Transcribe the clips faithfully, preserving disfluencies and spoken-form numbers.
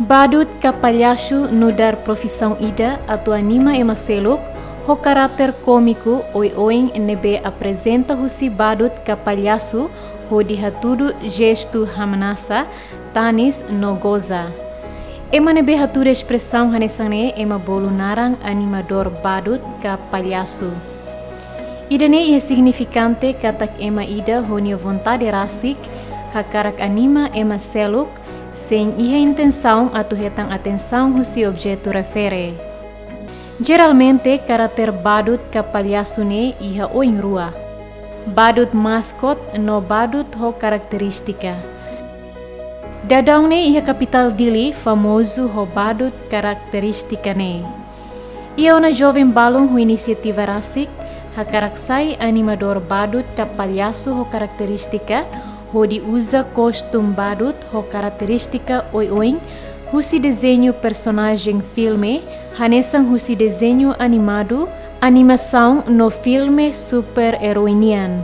Badut kapalhaço no dar profissão ida atau anima ema seluk ho karakter cômico oi-oin nebe apresenta husi badut kapalhaço ho dihatudu gesto hamanasa tanis no goza. Ema nebe hatudu expressão hanesane ema bolu narang animador badut kapalhaço. Ida ne ia significante katak ema ida honio vontade rasik hakarak anima ema seluk sem ia intenção atau hetang atenção husi objeto refere. Geralmente karakter badut kapalhaço ne ia oin rua. Badut mascot no badut ho karakteristika. Dadau ne ia capital dili famoso ho badut karakteristika ne. Ia ona jovem balon ho inisiativa rasik hakaraksai animador badut kapalhaço ho karakteristika ho diusa kostum badut ho karakteristika oi-oin husi desenho personagem filme hanesan husi desenho animado animação no filme super heroinian.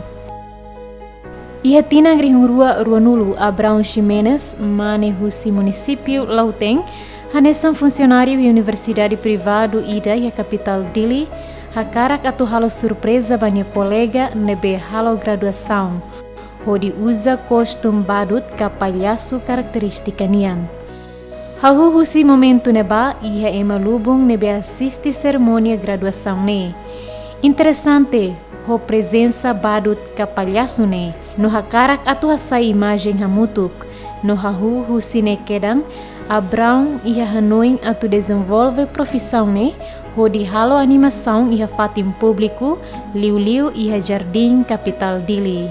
Ia tinang rihung rua ruanulu Abraão Ximenes mane husi município Lauteng hanesan funcionário e universidade privado ida ia capital dili hakarak atau halo surpresa banyak kolega nebe halo graduação hodi usa kostum badut kapalhaço karakteristika nian. Hau husi momento neba ia ema lubung nebe assiste cerimônia graduação ne. Interessante ho presença badut kapalhaço ne no hakarak atau hasai imagem hamutuk no hahu husi ne kedang Abraão ia hanoin atau desenvolve profissão ne hodi halo animação ia fatim público liu-liu ia jardim capital dili.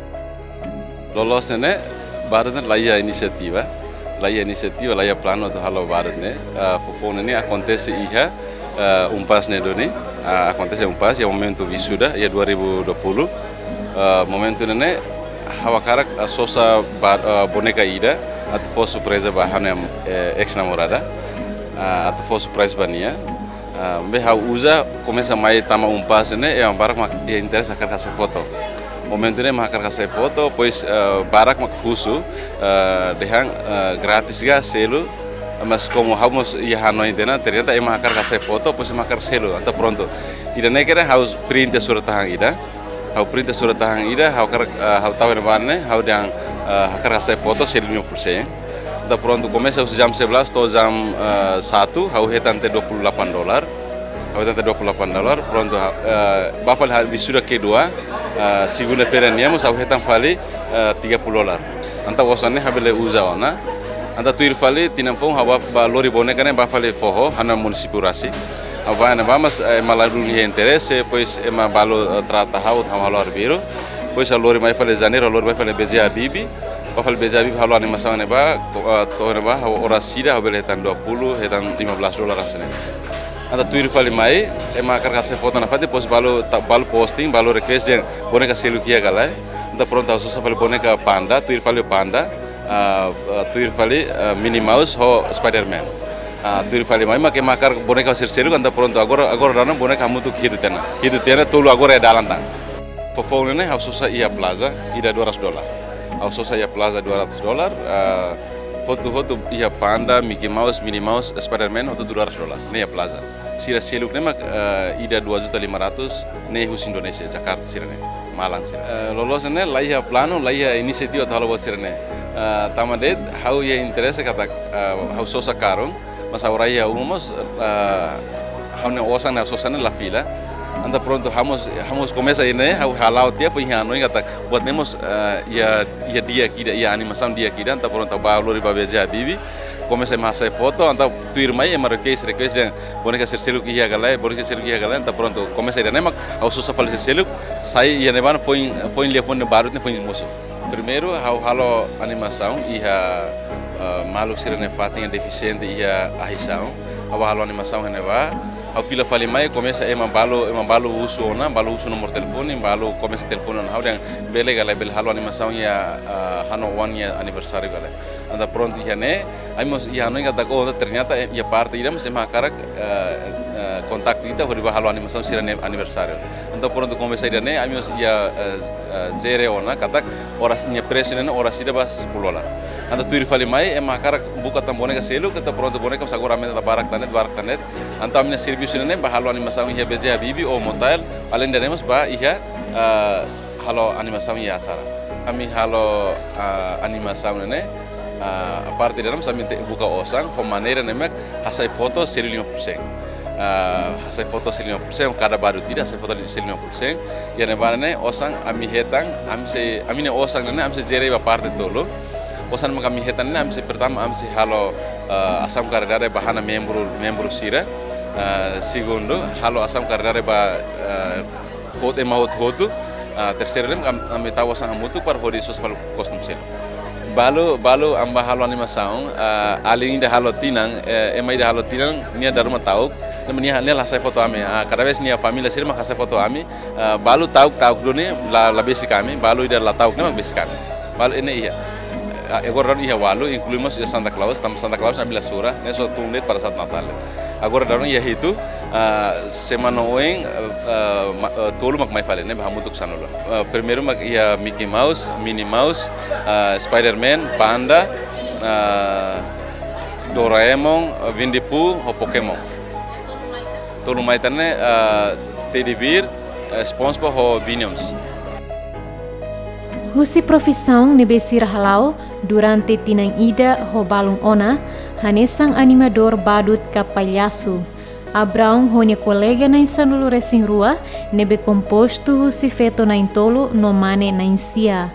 Lolos ne Badut ne laia inisiativa, laia inisiativa, laia plano do halo Badut ne. Fofone ne acontece ia uh, umpas ne doni, uh, acontece umpas ya momento wisuda ya dua ribu dua puluh. Uh, momento ne hawakarak uh, sosa uh, boneka ida atau for surpresa bahana uh, ex namorada uh, atau for surprise bania. Uh, be hau usa começa mai tama umpas ne e barak mak e interessa akar kasih foto. Momento ini makar kasih foto, pois uh, barak mak husu uh, dehang uh, gratis ga selo, mas como hamos ia hanoi dena ternyata emang makar kasih foto, pois makar selo, anta pronto. Ida ne kira harus print surat tahang ida, hau print surat tahang ida, hau kar uh, hau tahu ne hau dang uh, makar kasih foto selo lima puluh persen. Anta pronto começa jam sebelas atau jam uh, satu, hau hetante dua puluh delapan dolar. Hau hetante dua puluh delapan dolar, pronto uh, bafal hal wisuda kedua. Uh, segunda-feira niamos au hetan fali uh, tiga puluh dolar. Anta wasane habele uza ona. Anta tuir fali tinamfong hawa ba lori boneka ne ba fali foho hana município rasi. Ava na vamos eh, malaru ni interesse, pois ema balo uh, trata haut halo arbiro. Pois a lori mai fali janeiro, a lori mai fali beja bibi. Ba fali beja bibi halo animação ne ba uh, to ne ba ora sida habele hetan dua puluh, hetan lima belas dolar asne. Anta tuir fali mai ema kar kasih foto na fati pos balo balo posting balo request jeng boneka selukia galai. Anta pronto susa fali boneka panda tuir fali panda uh, uh, tuir fali uh, Minnie Mouse ho Spiderman. Uh, tuir fali mai make makar boneka sel selu anta pronto agora agora dana boneka mutu hidu tena hidu tena tulu agora dalan tang. Fofone ne susa ia plaza ida dua ratus dolar. Susa ia plaza dua ratus dolar. Uh, Hotu-hotu ia panda, Mickey Mouse, Minnie Mouse, Spiderman hotu dua ratus dolar. Ne ia plaza. Sira seluk nema uh, ida dua juta lima ratus ne hus Indonesia Jakarta sirene Malang sirene uh, lolos ne laiha plano laiha inisiativa talo buat sirene uh, tamadet hau ya interesse kata uh, hau sosa karung mas hau raya umumos uh, hau ne osan hau sosa ne la fila anda pronto hamos hamos começa ini hau halau tia foi hano kata buat nemos uh, ya ya dia kida ya animação dia kida anda pronto balu riba beja bibi começa a massa foto, então tu irmã ia marquês request yang boneka serselu kia galai, boneka serselu kia galai, então pronto começa a ir nemak, ao só falar serselu, sai ia nevan foi foi em telefone baru ne foi moço. Primeiro hau halo animação ia uh, malu sirene fatinha deficiente ia ahisação, hau halo animação neva, hau fila fali mai começa ema balo ema balo uso ona, balo uso nomor telefone, balo começa telefone ona, hau yang bele galai bele halo animação ia uh, hano one ia aniversário galai. Anda pronto ia ne, aí mos ia no kata ko ternyata ia parte ida mas ema karak uh, kontak kita hodi ba halo animação sira aniversário. Então pronto conversa ida ne ami ia zere ona katak horas nya presiden horas ida ba sepuluh lah. Anta tuiri fali mai e makara buka tam boneca selo kata pronto boneca seguramente da barak tanet barak tanet. Anta amina serviço ne ba halo animação ia beje habibi ou motel além de nemos ba ia halo animação ia acara. Ami halo animação ne Uh, a parte dalam kami buka osang, com maneira nemek hasai foto seri lima persen, hasai foto seri lima persen, kada baru tidak hasai foto seri lima persen. Ya nebara ne osang ami hetang, ami se, ami ne osang ne ami se jere ba parte tolo. Osang kami hetang ne ami se pertama ami se halo uh, asam karadare bahana membro membro sira, uh, segundo halo asam karadare ba uh, hot ema hot hotu, uh, terceiro ne ami tahu osang hamutu par hodi sosial kostum sel. Balu balu amba halo animação uh, além de halo tinang uh, emai de halo tinang nia daruma tauk nia nia la sai foto ami uh, cada vez nia família sir ma sai foto ami uh, balu tauk tauk doni la la besi kami balu ida la tauk ne besi kami balu ini iya agora ia walu incluímos ya Santa Claus tam Santa Claus ambil sura ne so tundet pada saat Natal agora daron ia itu uh, semana oeng uh, uh, tolu mak mai fale ne bahamutuk sanolo uh, primeiro mak ia Mickey Mouse, Minnie Mouse, uh, Spider-Man, Panda, uh, Doraemon, uh, Winnie Pooh, o Pokémon. Tolu mai tane uh, Teddy Bear, uh, SpongeBob o Minions. Husi profissão nebesir halau durante tinang ida ho balung ona hanesang animador badut ka palhaço. Abraão honia colega na insanulu recém rua nebe composto husi feto na intolo no mane na insia.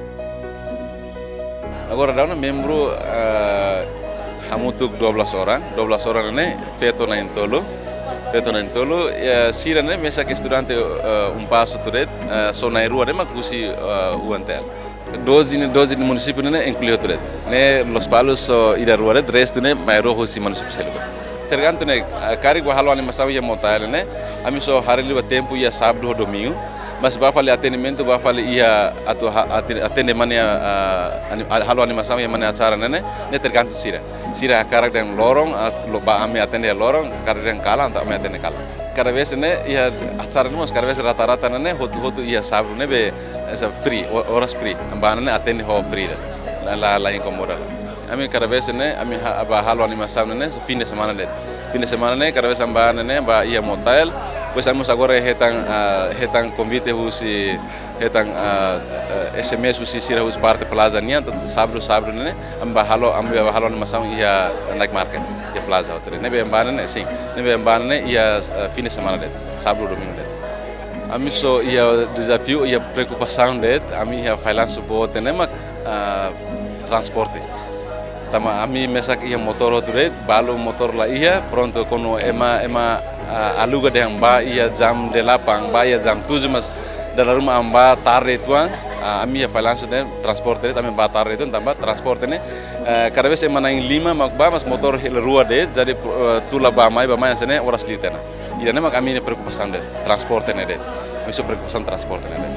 Agora dá um membro uh, hamutuk dua belas orang, dua belas orang ne feto na intolo. Feto na intolo uh, sira ne mesa que estudante uh, um passo turet uh, so na rua ne makusi uh, uantel. doze doze município ne incluiu turet. Ne Los Palos so ida rua ret resto ne mairo husi município selva. Tergantung ne cari gua halo animação ia montar ne ami so hari liba tempo ia sábado ou domingo mas ba fale atendimento ba fale ia atu atende mane halo animação ia mane acara ne ne tergantung sira sira cara dan lorong ba ami atende lorong cara dan kala anta ami atende kala cada vez ne ia acara ne cada vez rata-rata ne hotu hotu ia sábado ne be free horas free amba ne atende ho free la la la incomoda. Ami cada vez ne ami aba halo animação ne fim de semana ne fim de semana ne cada vez amba ne ba ia motel pois amos agora hetang uh, hetang convite husi hetang uh, uh, S M S husi sira husi parte plaza nia sábado sábado ne amba halo amba halo animação ia night market ia plaza hotel ne be amba ne sim ne be amba ne ia uh, fim de semana ne sábado domingo ne ami so ia desafio ia preocupação ne ami ia failan suporte ne mak uh, transporte. Tama ami mesak ia motor turet balu motor la ia pronto kono ema ema uh, aluga deng ba ia jam delapan ba ia jam tujuh mas dalam rumah amba tarre tuang uh, ami ia falanso den transporte ami ba tarre itu tambah transporte ne uh, kada vez ema naing lima mak ba mas motor hil rua de jadi uh, tula ba mai ba mai sene oras litena ida ne mak ami ne preocupação de transporte ne de ami so preocupação transporte ne de.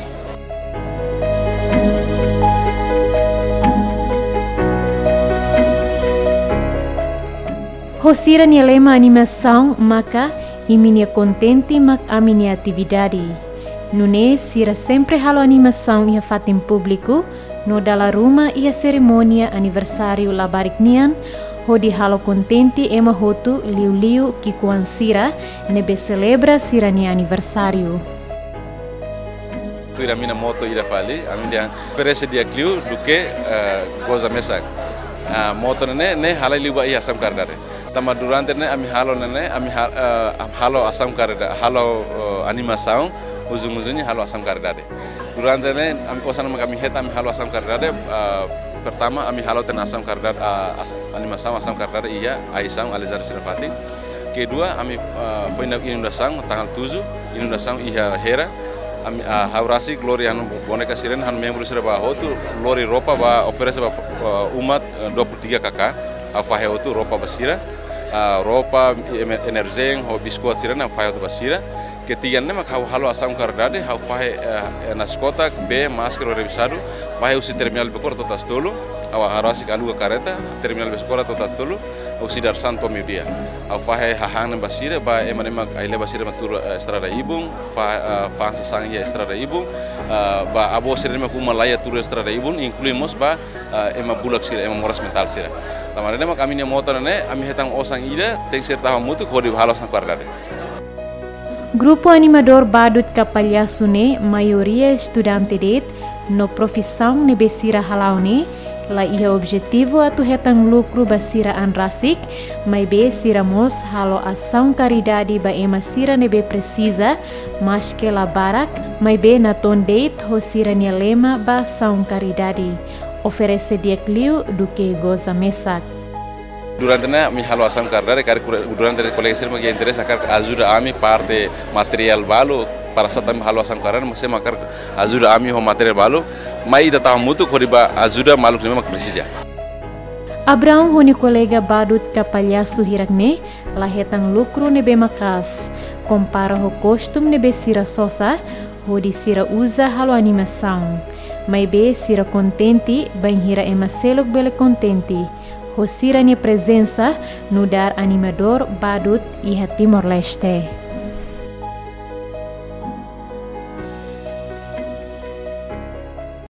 Hosira nia lema animação maka iminia contente mak aminia atividade. Nune sira sempre halo animação ia fatim público no dala ruma ia cerimônia aniversário labarik nian hodi halo contente ema hotu liu liu kikuan sira nebe celebra sira nia aniversário. Tu ira mina moto ira fali ami dia oferece dia kliu do que uh, goza mesak. Uh, moto ne ne halai liba ia asam kardare. Tama durante ne ami halo ne ami uh, halo asam karda halo uh, animação ujung-ujungnya halo asam kardade. Durante ne ami osan kami het ami halo asam kardade uh, pertama ami halo ten asam kardade uh, as, animação asam kardade iya Aisang Alizar Sirafati. Kedua ami uh, foi na inundação tanggal tujuh inundação iya hera ami uh, haurasi gloria anu boneka siren han membro sira ba hotu lori ropa ba oferece ba uh, umat uh, dua puluh tiga kakak afahe hotu ropa basira uh, ropa enerzeng ho biskuat sira na fahe hotu basira ketiga ne mak halo asam kardade ha fahe uh, naskota be masker revisado fahe usi terminal bekor totas tolo awa harasi kaluga kareta terminal beskora totas tolo o sidar santo meu dia au fahe hahana basira ba ema ema aile basira matur estrada ibung fa fa sang ya estrada ibung ba abo sira ema kuma laya tur estrada ibung incluímos ba ema bulak sira ema moras mental sira tamane ema kami ne motor ne ami hetang osang ida teng sir tahu mutu kodi halos sang guardade. Grupo animador Badut Kapalhaço ne maioria estudante det no profissão ne besira halaune la ia objetivo atu hetang lucro basira anrasik mai be siramos halo ação caridade ba ema sira ne be precisa mas que la barak mai be na ton date ho sira ne lema ba ação caridade oferece diekliu do que goza mesak. Durante na mi halo asam caridade kar durante a colega sirma que interessa kar ajuda ami parte material balu para saat kami halo asam caridade mas makar ajuda ami ho material balu mai datang mutu koriba ajuda maluk ne mak precisa. Abraham honi colega Badut Kapalhaço hirakne la hetang lucro ne be makas compara ho costume ne be sira sosa ho di sira usa halo animação mai be sira contente ban hira ema selok bele contente ho sira ne presença no dar animador Badut e Timor Leste.